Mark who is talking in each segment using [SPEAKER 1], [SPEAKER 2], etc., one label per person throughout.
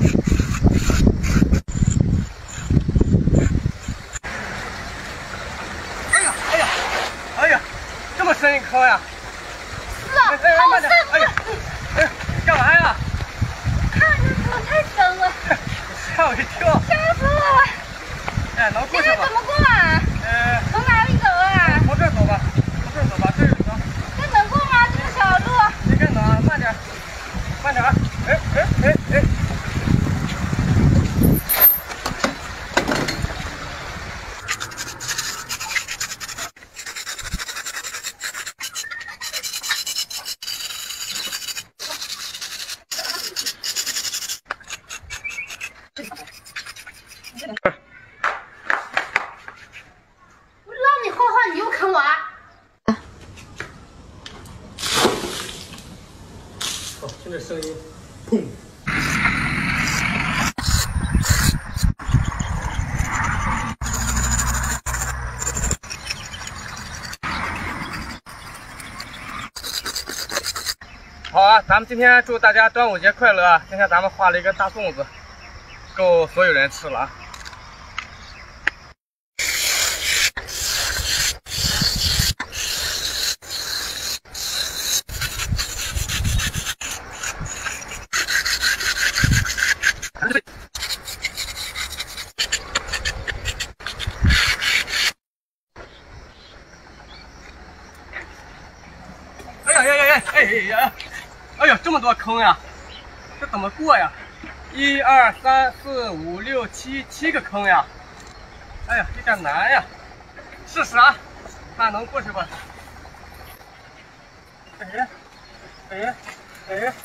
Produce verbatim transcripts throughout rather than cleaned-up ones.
[SPEAKER 1] 哎呀哎呀哎呀，这么深一坑呀！
[SPEAKER 2] 是啊，
[SPEAKER 1] 哎哎
[SPEAKER 2] 好
[SPEAKER 1] 慢点！哎呀，哎，干嘛呀？
[SPEAKER 2] 看这坑太深了，
[SPEAKER 1] 吓我一跳！
[SPEAKER 2] 吓死我了！
[SPEAKER 1] 哎，能过去吗？
[SPEAKER 2] 这个怎么过啊？
[SPEAKER 1] 呃，
[SPEAKER 2] 从哪里走啊？
[SPEAKER 1] 从这儿走吧，从这儿走吧，这里走。
[SPEAKER 2] 这能过吗？这个小路？
[SPEAKER 1] 应该能啊，慢点，慢点啊！哎哎哎哎！
[SPEAKER 2] 我让你画画，你又坑我啊！
[SPEAKER 1] 哦，听这声音，砰！好啊，咱们今天祝大家端午节快乐！今天咱们画了一个大粽子，够所有人吃了啊！哎呀呀呀呀！哎呀！哎呀，这么多坑呀，这怎么过呀？一二三四五六七，七个坑呀！哎呀，有点难呀。试试啊，看能过去吧。哎哎哎！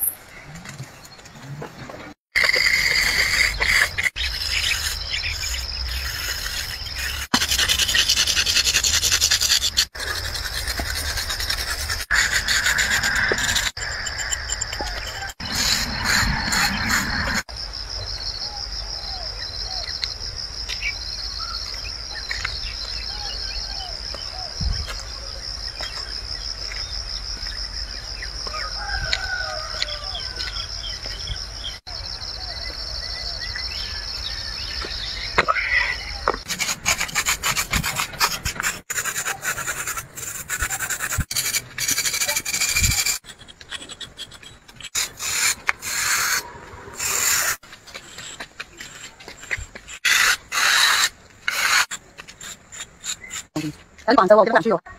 [SPEAKER 3] 赶紧绑着我，我就不想去了。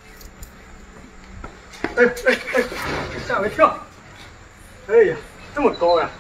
[SPEAKER 1] 哎哎哎！吓我一跳！哎呀，这么高呀！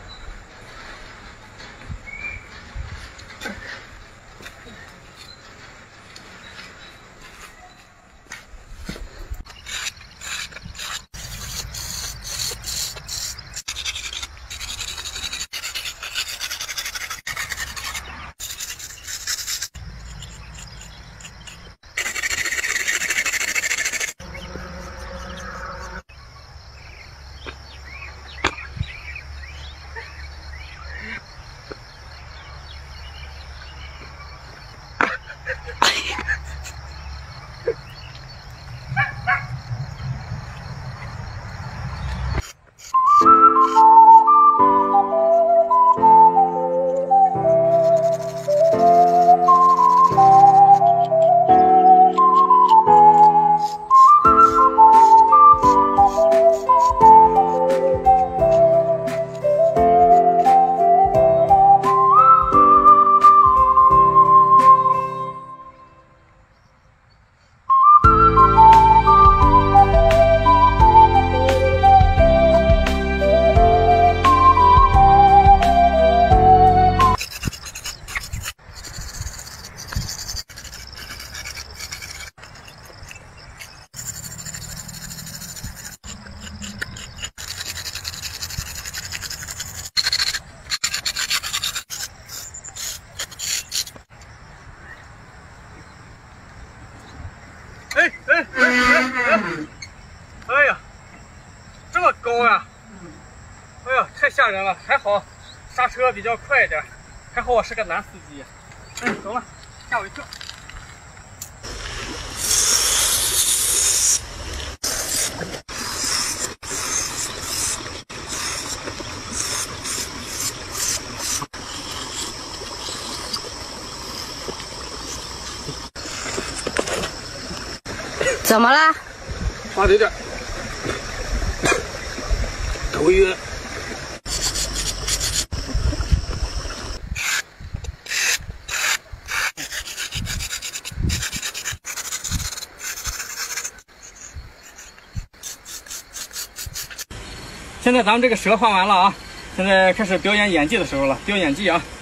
[SPEAKER 1] 哎哎哎哎！哎呀，这么高呀！哎呀，太吓人了！还好刹车比较快一点，还好我是个男司机。哎，走了，吓我一跳。
[SPEAKER 2] 怎么了？
[SPEAKER 1] 发的有点头晕。现在咱们这个蛇画完了啊，现在开始表演演技的时候了，表演技啊！